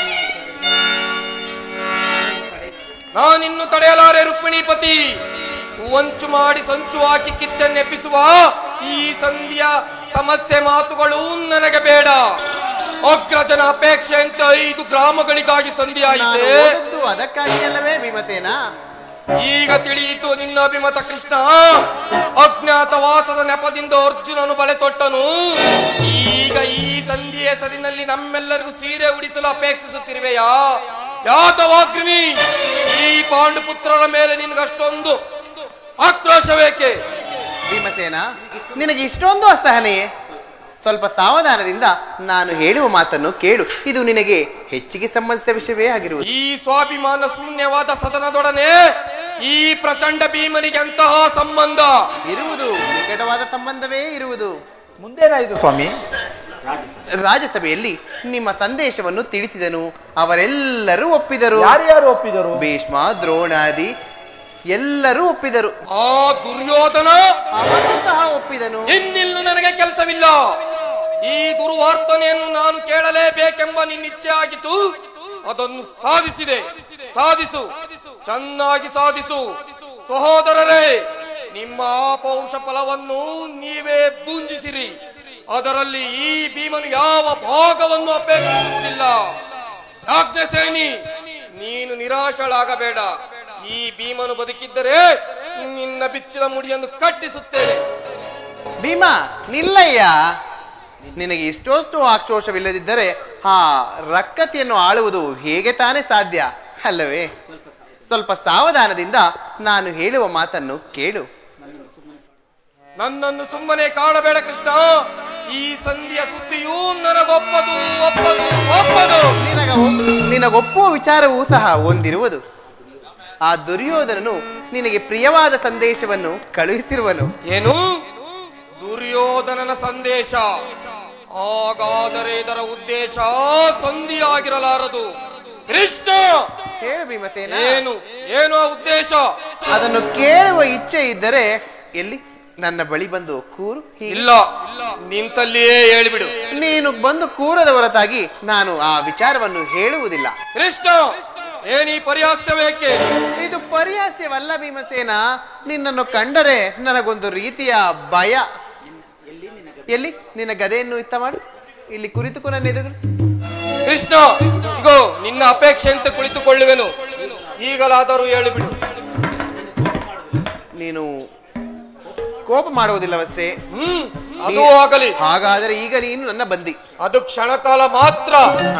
ನಾನಿನ್ನು ತಡೆಯಲಾರೆ ರುಕ್ಮಿಣೀಪತಿ. ವಂಚು ಮಾಡಿ ಸಂಚು ಹಾಕಿ ಕಿಚ್ಚನ್ನೆಪ್ಪಿಸುವ ಈ ಸಂಧಿಯ ಸಮಸ್ಯೆ ಮಾತುಗಳು ನನಗೆ ಬೇಡ. ಅಗ್ರಜನ ಅಪೇಕ್ಷೆಯಂತೆ 5 ಗ್ರಾಮಗಳಿಗಾಗಿ ಸಂಧಿ ಆಯಿತೆ. ಅದಕ್ಕಾಗಿ ಅಲ್ಲವೇ ಭೀಮಸೇನ? ಈಗ ತಿಳಿಯಿತು ನಿನ್ನ ಅಭಿಮತ ಕೃಷ್ಣ. ಅಜ್ಞಾತವಾಸದ ನೆಪದಿಂದ ಅರ್ಜುನನು ಬಳೆ ತೊಟ್ಟನು. ಈಗ ಈ ಸಂಧಿ ಹೆಸರಿನಲ್ಲಿ ನಮ್ಮೆಲ್ಲರಿಗೂ ಸೀರೆ ಉಡಿಸಲು ಅಪೇಕ್ಷಿಸುತ್ತಿರುವೆಯಾ? ಯಾದವಾಗ್ನಿ, ಈ ಪಾಂಡುಪುತ್ರರ ಮೇಲೆ ನಿನಗಷ್ಟೊಂದು ಆಕ್ರೋಶವೇಕೆ? ಭೀಮಸೇನ, ನಿನಗೆ ಇಷ್ಟೊಂದು ಅಸಹನೆಯೇ? ಸ್ವಲ್ಪ ಸಾವಧಾನದಿಂದ ನಾನು ಹೇಳುವ ಮಾತನ್ನು ಕೇಳು. ಇದು ನಿನಗೆ ಹೆಚ್ಚಿಗೆ ಸಂಬಂಧಿಸಿದ ವಿಷಯವೇ ಆಗಿರುವುದು. ಈ ಸ್ವಾಭಿಮಾನ ಶೂನ್ಯವಾದ ಸದನದೊಡನೆ ಈ ಪ್ರಚಂಡ ಭೀಮನಿಗೆ ಅಂತಹ ಸಂಬಂಧ ಇರುವುದು, ನಿಕಟವಾದ ಸಂಬಂಧವೇ ಇರುವುದು. ಮುಂದೇನಾಯಿತು ಸ್ವಾಮಿ? ರಾಜ್ಯಸಭೆಯಲ್ಲಿ ನಿಮ್ಮ ಸಂದೇಶವನ್ನು ತಿಳಿಸಿದನು. ಅವರೆಲ್ಲರೂ ಒಪ್ಪಿದರು. ಯಾರ್ಯಾರು ಒಪ್ಪಿದರು? ಭೀಷ್ಮ, ದ್ರೋಣಾದಿ ಎಲ್ಲರೂ ಒಪ್ಪಿದರು. ಆ ದುರ್ಯೋಧನ ಅವನು ಸಹ ಒಪ್ಪಿದನು. ಇನ್ನಿಲ್ಲೂ ನನಗೆ ಕೆಲಸವಿಲ್ಲ. ಈ ದುರ್ವಾರ್ತನೆಯನ್ನು ನಾನು ಕೇಳಲೇಬೇಕೆಂಬ ನಿನ್ನಿಚ್ಛೆ ಆಗಿತ್ತು. ಅದನ್ನು ಸಾಧಿಸಿದೆ. ಸಾಧಿಸು, ಚೆನ್ನಾಗಿ ಸಾಧಿಸು. ಸಹೋದರರೇ, ನಿಮ್ಮ ಪೌರುಷ ಫಲವನ್ನು ನೀವೇ ಪೂಂಜಿಸಿರಿ. ಅದರಲ್ಲಿ ಈ ಭೀಮನು ಯಾವ ಭಾಗವನ್ನು ಅಪೇಕ್ಷಿಸುವುದಿಲ್ಲ. ಯಾಜ್ಞಸೇನಿ, ನೀನು ನಿರಾಶಳಾಗಬೇಡ. ಈ ಭೀಮನು ಬದುಕಿದ್ದರೆ ನಿನ್ನ ಬಿಚ್ಚಿದ ಮುಡಿಯನ್ನು ಕಟ್ಟಿಸುತ್ತೇನೆ. ಭೀಮಾ ನಿಲ್ಲಯ್ಯ. ನಿನಗೆ ಇಷ್ಟೊಷ್ಟು ಆಕ್ರೋಶವಿಲ್ಲದಿದ್ದರೆ ಆ ರಕ್ಕಸಿಯನ್ನು ಆಳುವುದು ಹೇಗೆ ತಾನೇ ಸಾಧ್ಯ ಅಲ್ಲವೇ? ಸ್ವಲ್ಪ ಸಾವಧಾನದಿಂದ ನಾನು ಹೇಳುವ ಮಾತನ್ನು ಕೇಳು. ನನ್ನನ್ನು ಸುಮ್ಮನೆ ಕಾಡಬೇಡ ಕೃಷ್ಣ. ಈ ಸಂಧಿಯ ಸುದ್ದಿಯೂ ನನಗೊಪ್ಪದು ಒಪ್ಪದು ಒಪ್ಪದು. ನಿನಗೊಪ್ಪುವ ವಿಚಾರವೂ ಸಹ ಹೊಂದಿರುವುದು. ಆ ದುರ್ಯೋಧನನು ನಿನಗೆ ಪ್ರಿಯವಾದ ಸಂದೇಶವನ್ನು ಕಳುಹಿಸಿರುವನು. ಏನು? ದುರ್ಯೋಧನನ ಸಂದೇಶ? ಹಾಗಾದರೆ ಇದರ ಉದ್ದೇಶ ಸಂಧಿಯಾಗಿರಲಾರದು. ಕೃಷ್ಣ ಹೇಳು ಭೀಮಸೇನ. ಏನು ಏನು ಆ ಉದ್ದೇಶ? ಅದನ್ನು ಕೇಳುವ ಇಚ್ಛೆ ಇದ್ದರೆ ಎಲ್ಲಿ ನನ್ನ ಬಳಿ ಬಂದು ಕೂರು. ಇಲ್ಲ, ನಿಂತಲ್ಲಿಯೇ ಹೇಳಿಬಿಡು. ನೀನು ಬಂದು ಕೂರದ ಹೊರತಾಗಿ ನಾನು ಆ ವಿಚಾರವನ್ನು ಹೇಳುವುದಿಲ್ಲ. ಕೃಷ್ಣ, ಏನೀ ಪರಿಹಾಸ್ಯ ಬೇಕೆ? ಇದು ಪರಿಹಾಸ್ಯವಲ್ಲ ಭೀಮಸೇನ. ನಿನ್ನನ್ನು ಕಂಡರೆ ನನಗೊಂದು ರೀತಿಯ ಭಯ. ಎಲ್ಲಿ ನಿನ್ನ ಗದೆಯನ್ನು ಇತ್ತ ಮಾಡು. ಇಲ್ಲಿ ಕುರಿತುಕು ನನ್ನ ಎದುರು. ಕೃಷ್ಣ, ಇಗೋ ನಿನ್ನ ಅಪೇಕ್ಷೆಯಂತೆ ಕುಳಿತುಕೊಳ್ಳುವೆನು. ಈಗಲಾದರೂ ಹೇಳಿಬಿಡು. ನೀನು ಕೋಪ ಮಾಡುವುದಿಲ್ಲವಷ್ಟೇ. ಅದು ಆಗಲಿ. ಹಾಗಾದರೆ ಈಗ ನೀನು ನನ್ನ ಬಂದಿ. ಅದು ಕ್ಷಣಕಾಲ ಮಾತ್ರ.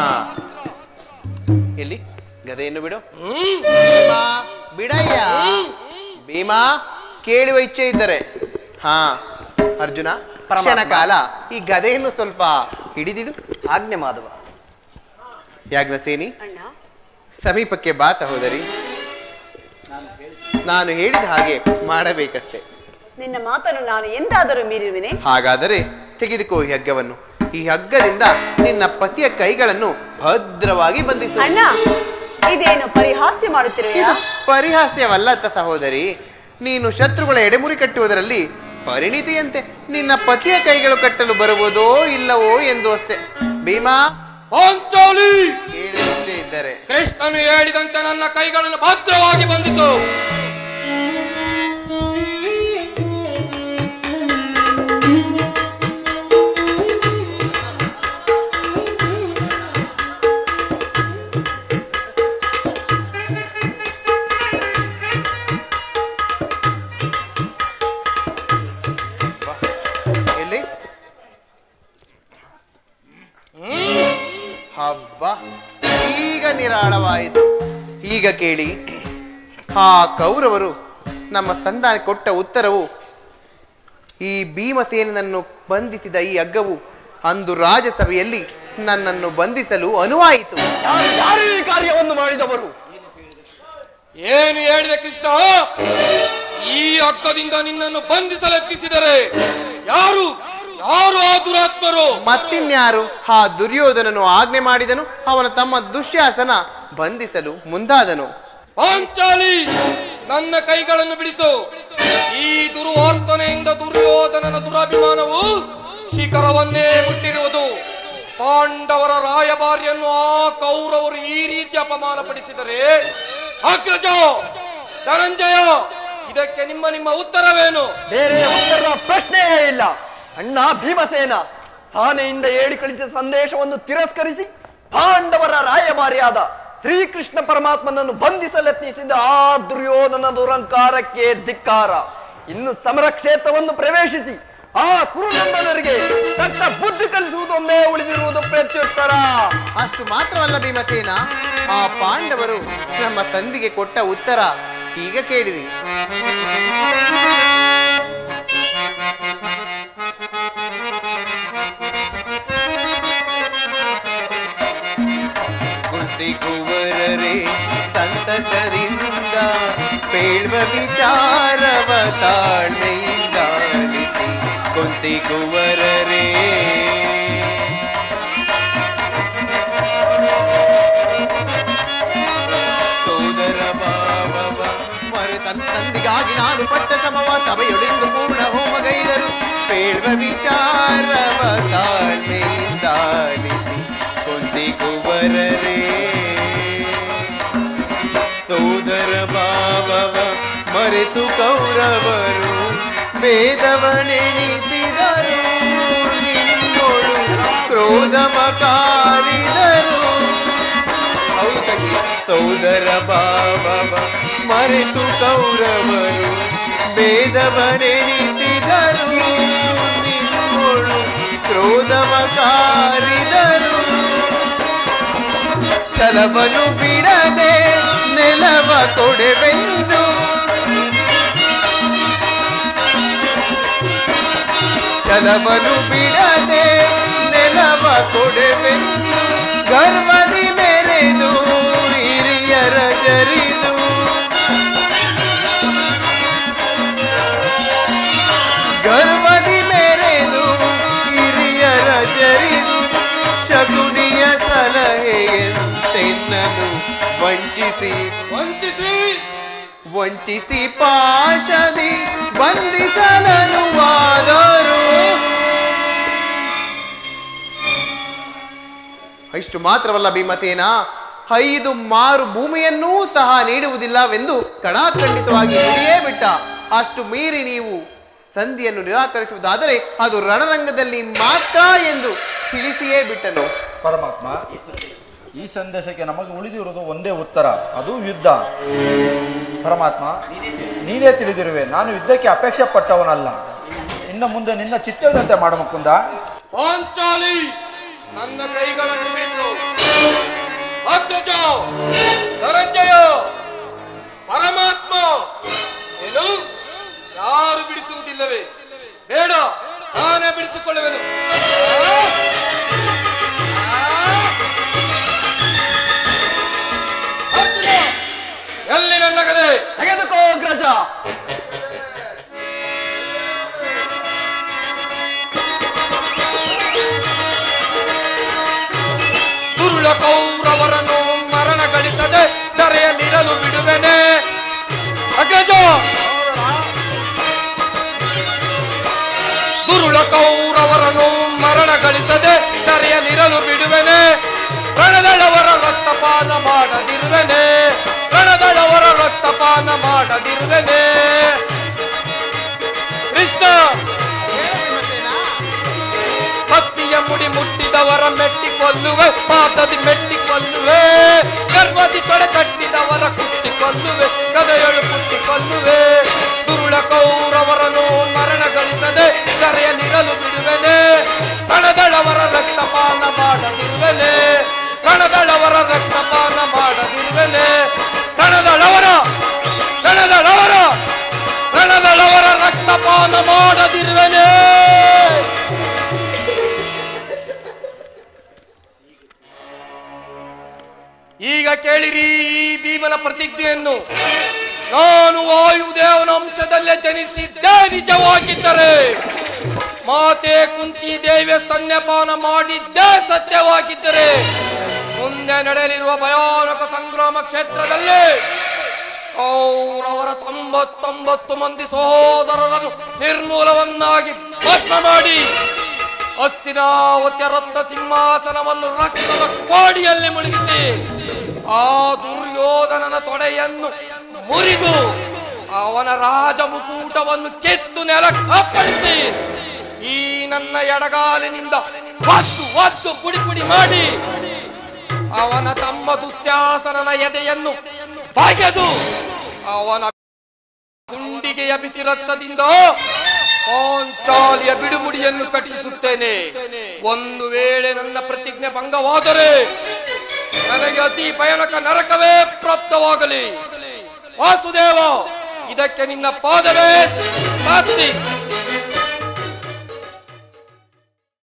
ಎಲ್ಲಿ ಗದೆಯನ್ನು ಬಿಡು. ಭೀಮಾ ಬಿಡಯ್ಯ. ಭೀಮಾ ಕೇಳುವ ಇಚ್ಛೆ ಇದ್ದರೆ ಅರ್ಜುನ ಕ್ಷಣಕಾಲ ಈ ಗದೆಯನ್ನು ಸ್ವಲ್ಪ ಹಿಡಿದಿಡು. ಆಜ್ಞೆ ಮಾಧವ. ಯಾಜ್ಞಸೇನಿ ಸಮೀಪಕ್ಕೆ ಬಾ ಸಹೋದರಿ. ನಾನು ಹೇಳಿದ ಹಾಗೆ ಮಾಡಬೇಕಷ್ಟೇ. ನಿನ್ನ ಮಾತನ್ನು ನಾನು ಎಂದಾದರೂ ಮೀರಿರುವೆನೆ? ಹಾಗಾದರೆ ತೆಗೆದುಕೋ ಈ ಹಗ್ಗವನ್ನು. ಈ ಹಗ್ಗದಿಂದ ನಿನ್ನ ಪತಿಯ ಕೈಗಳನ್ನು ಭದ್ರವಾಗಿ ಬಂಧಿಸು. ಅಣ್ಣ, ಇದೇನು ಪರಿಹಾಸ್ಯ ಮಾಡುತ್ತಿರುವೆ? ಇದು ಪರಿಹಾಸ್ಯವಲ್ಲ ಸಹೋದರಿ. ನೀನು ಶತ್ರುಗಳ ಎಡೆಮುರಿ ಕಟ್ಟುವುದರಲ್ಲಿ ಪರಿಣಿತಿಯಂತೆ ನಿನ್ನ ಪತಿಯ ಕೈಗಳು ಕಟ್ಟಲು ಬರುವುದೋ ಇಲ್ಲವೋ ಎಂದು ಅಷ್ಟೇ. ಭೀಮಾ ಪಾಂಚಾಲಿ, ಕೇಳುವಂತೆ ಇದ್ದರೆ ಕೃಷ್ಣನು ಹೇಳಿದಂತೆ ನನ್ನ ಕೈಗಳನ್ನು ಭದ್ರವಾಗಿ ಬಂಧಿಸು. ಹಬ್ಬ, ಈಗ ನಿರಾಳವಾಯಿತು. ಈಗ ಕೇಳಿ, ಆ ಕೌರವರು ನಮ್ಮ ಸಂಧಾನ ಕೊಟ್ಟ ಉತ್ತರವು ಈ ಭೀಮಸೇನನನ್ನು ಬಂಧಿಸಿದ ಈ ಹಗ್ಗವು ಅಂದು ರಾಜಸಭೆಯಲ್ಲಿ ನನ್ನನ್ನು ಬಂಧಿಸಲು ಅನುವಾಯಿತು. ಯಾರು ಈ ಕಾರ್ಯವನ್ನು ಮಾಡಿದವರು? ಏನು ಹೇಳಿದೆ ಕೃಷ್ಣ? ಈ ಹಗ್ಗದಿಂದ ನಿನ್ನನ್ನು ಬಂಧಿಸಲು ಯತ್ನಿಸಿದರೆ ಯಾರು ಯಾರು ಆ ದುರಾತ್ಮರು? ಮತ್ತಿನ್ಯಾರು? ಆ ದುರ್ಯೋಧನನು ಆಜ್ಞೆ ಮಾಡಿದನು. ಅವನ ತಮ್ಮ ದುಶ್ಯಾಸನ ಬಂಧಿಸಲು ಮುಂದಾದನು. ಪಾಂಚಾಲಿ, ನನ್ನ ಕೈಗಳನ್ನು ಬಿಡಿಸು. ಈ ದುರ್ವರ್ತನೆಯಿಂದ ದುರ್ಯೋಧನನ ದುರಾಭಿಮಾನವು ಶಿಖರವನ್ನೇ ಮುಟ್ಟಿರುವುದು. ಪಾಂಡವರ ರಾಯಭಾರಿಯನ್ನು ಆ ಕೌರವರು ಈ ರೀತಿ ಅಪಮಾನ ಪಡಿಸಿದರೆ ಅಗ್ರಜ ಧನಂಜಯ, ಇದಕ್ಕೆ ನಿಮ್ಮ ನಿಮ್ಮ ಉತ್ತರವೇನು? ಬೇರೆ ಉತ್ತರ ಪ್ರಶ್ನೆಯೇ ಇಲ್ಲ. ಅಣ್ಣ ಭೀಮಸೇನ ಸಾನೆಯಿಂದ ಹೇಳಿ ಕಳಿಸಿದ ಸಂದೇಶವನ್ನು ತಿರಸ್ಕರಿಸಿ ಪಾಂಡವರ ರಾಯಭಾರಿಯಾದ ಶ್ರೀಕೃಷ್ಣ ಪರಮಾತ್ಮನನ್ನು ಬಂಧಿಸಲು ಯತ್ನಿಸಿದ ಆ ದುರ್ಯೋಧನ ದುರಂಕಾರಕ್ಕೆ ಧಿಕ್ಕಾರ. ಇನ್ನು ಸಮರ ಕ್ಷೇತ್ರವನ್ನು ಪ್ರವೇಶಿಸಿ ಆ ಕುರುನಂದನರಿಗೆ ತಕ್ಕ ಬುದ್ಧಿ ಕಲಿಸುವುದೊಂದೇ ಉಳಿದಿರುವುದು ಪ್ರತ್ಯುತ್ತರ. ಅಷ್ಟು ಮಾತ್ರವಲ್ಲ ಭೀಮಸೇನ, ಆ ಪಾಂಡವರು ನಮ್ಮ ಸಂಧಿಗೆ ಕೊಟ್ಟ ಉತ್ತರ ಈಗ ಕೇಳಿರಿ. ಕುವರರೇ ಸಂತಸರಿಂದ ಪೇಳ್ವ ವಿಚಾರವ ತಾಳ್ಮೆಯಿಂದ ಕೊಂತಿ ಕುವರರೇ ಸೋದರ ಭಾವವ ಮರೆತ ತಂದಿಗಾಗಿ ನಾನು ಪಟ್ಟ ಶ್ರಮವ ಸಭೆಯೊಳಿಂದು ಪೂರ್ಣ ಹೋಮಗೈದರು ಪೇಳ್ವ ವಿಚಾರವ ತಾಳ್ಮೆಯಿಂದ ಕೊಂತಿ ಕುವರರೇ ಸೋದರ ಭಾವವ ಮರೆತು ಕೌರವರು ವೇದವನೆನಿಸಿದರು ನಿನ್ನೋಡು ಕ್ರೋಧಮ ಕಾರಿದರು. ಸೋದರ ಭಾವವ ಮರೆತು ಕೌರವರು ವೇದವನೆನಿಸಿದರು ಮೋದವ ಕಾರಿದರು ಛಲವನ್ನು ಬಿಡದೆ ನೆಲವ ಕೊಡೆವೆಂದು ಛಲವನ್ನು ಬಿಡದೆ ನೆಲವ ಕೊಡೆವೆಂದು ಗರ್ವದಿ ಮೆರೆದು ಹಿರಿಯರ ಜರಿದು ಗರ್ವದಿ ಮೆರೆದು ಹಿರಿಯರ ಜರಿದು ಶಕುನಿಯ ಸಲಹೆಯಂತೆನ್ನನು ವಂಚಿಸಿ ಪಾಶದಿ ಬಂಧಿಸಲನುವಾದರು. ಇಷ್ಟು ಮಾತ್ರವಲ್ಲ ಭೀಮಸೇನ, 5 ಮಾರು ಭೂಮಿಯನ್ನೂ ಸಹ ನೀಡುವುದಿಲ್ಲವೆಂದು ಕಡಾಖಂಡಿತವಾಗಿ ನುಡಿಯೇ ಬಿಟ್ಟ. ಅಷ್ಟು ಮೀರಿ ನೀವು ಸಂಧಿಯನ್ನು ನಿರಾಕರಿಸುವುದಾದರೆ ಅದು ರಣರಂಗದಲ್ಲಿ ಮಾತ್ರ ಎಂದು ತಿಳಿಸಿಯೇ ಬಿಟ್ಟನು. ಪರಮಾತ್ಮ, ಈ ಸಂದೇಶಕ್ಕೆ ನಮಗೆ ಉಳಿದಿರುವುದು ಒಂದೇ ಉತ್ತರ, ಅದು ಯುದ್ಧ. ಪರಮಾತ್ಮ, ನೀನೇ ತಿಳಿದಿರುವೆ, ನಾನು ಯುದ್ಧಕ್ಕೆ ಅಪೇಕ್ಷೆ ಪಟ್ಟವನಲ್ಲ. ಇನ್ನು ಮುಂದೆ ನಿನ್ನ ಚಿತ್ತದಂತೆ ಮಾಡು ಮುಕುಂದ. ಪಾಂಚಾಲಿ, ನನ್ನ ಕೈಗಳನ್ನು ಬಿಡಿಸು. ಅಗ್ರಜ, ಧನಂಜಯ, ಪರಮಾತ್ಮ, ಏನು ಯಾರು ಬಿಡಿಸುವುದಿಲ್ಲವೇ? ಬೇಡ, ನಾನೇ ಬಿಡಿಸಿಕೊಳ್ಳುವೆನು. ಎಲ್ಲಿ ನನ್ನ ಗದೆ? ತೆಗೆದುಕೋ ಅಗ್ರಜ. ದುರುಳ ಕೌರವರನ್ನು ಮರಣ ಗಳಿಸದೆ ಧರೆಯಲ್ಲಿರಲು ಬಿಡುವೆನೆ. ಅಗ್ರಜ, ದುರುಳ ಕೌರವರನ್ನು ಮರಣ ಗಳಿಸದೆ ಧರೆಯಲ್ಲಿರಲು ಬಿಡುವೆನೆ. ರಣದಳವರ ರಕ್ತಪಾನ ಮಾಡದಿರುವೆನೆ. ರಣದಳವರ ರಕ್ತಪಾನ ಮಾಡದಿರುವೆನೆ. ಕೃಷ್ಣ, ಭಕ್ತಿಯ ಮುಡಿ ಮುಟ್ಟಿದವರ ಮೆಟ್ಟಿಕೊಳ್ಳುವೆ, ಪಾದದಿ ಮೆಟ್ಟಿಕೊಳ್ಳುವೆ. ಗರ್ಭದಿ ತೊಡೆ ಕಟ್ಟಿದವರ ಕುಟ್ಟಿಕೊಳ್ಳುವೆ, ಗದೆಯಳು ಕುಟ್ಟಿಕೊಳ್ಳುವೆ. ದುರುಳ ಕೌರವರನ್ನು ಮರಣ ಗಳಿಸದೆ ಧರೆಯಲ್ಲಿರಲು ಬಿಡುವೆನೆ. ರಣದಳವರ ರಕ್ತಪಾನ ಮಾಡದಿರುವೆನೆ. ರಣದಳವರ ರಕ್ತಪಾನ ಮಾಡದಿರುವೆನೆ. ರಣದಳವರ ರಕ್ತಪಾನ ಮಾಡದಿರುವೆನೆ. ಈಗ ಕೇಳಿರಿ ಭೀಮನ ಪ್ರತಿಜ್ಞೆಯನ್ನು. ನಾನು ವಾಯುದೇವನ ಅಂಶದಲ್ಲೇ ಜನಿಸಿದ್ದೇ ನಿಜವಾಗಿದ್ದರೆ, ಮಾತೆ ಕುಂತಿ ದೇವಿಯ ಸ್ತನ್ಯಪಾನ ಮಾಡಿದ್ದೇ ಸತ್ಯವಾಗಿದ್ದರೆ, ಮುಂದೆ ನಡೆಯಲಿರುವ ಭಯಾನಕ ಸಂಗ್ರಾಮ ಕ್ಷೇತ್ರದಲ್ಲಿ ಕೌರವರ 99 ಮಂದಿ ಸಹೋದರರನ್ನು ನಿರ್ಮೂಲವನ್ನಾಗಿ ಭಸ್ಮ ಮಾಡಿ ಹಸ್ತಿನಾವತಿಯ ರತ್ನ ಸಿಂಹಾಸನವನ್ನು ರಕ್ತದ ಕೋಡಿಯಲ್ಲಿ ಮುಳುಗಿಸಿ ಆ ದುರ್ಯೋಧನನ ತೊಡೆಯನ್ನು ಮುರಿದು ಅವನ ರಾಜಮುಕೂಟವನ್ನು ಕಿತ್ತು ನೆಲಕ್ಕಪ್ಪಳಿಸಿ ಈ ನನ್ನ ಎಡಗಾಲಿನಿಂದ ಒದ್ದು ಪುಡಿ ಪುಡಿ ಮಾಡಿ ಅವನ ತಮ್ಮ ದುಶ್ಯಾಸನನ ಎದೆಯನ್ನು ಬಗೆದು ಅವನ ಗುಂಡಿಗೆಯ ಬಿಸಿ ರಕ್ತದಿಂದ ಪಾಂಚಾಲಿಯ ಬಿಡುಮುಡಿಯನ್ನು ಕಟ್ಟಿಸುತ್ತೇನೆ. ಒಂದು ವೇಳೆ ನನ್ನ ಪ್ರತಿಜ್ಞೆ ಭಂಗವಾದರೆ ನನಗೆ ಅತಿ ಭಯಾನಕ ನರಕವೇ ಪ್ರಾಪ್ತವಾಗಲಿ. ವಾಸುದೇವ, ಇದಕ್ಕೆ ನಿನ್ನ ಪಾದವೇ ಸಾಕ್ಷಿ.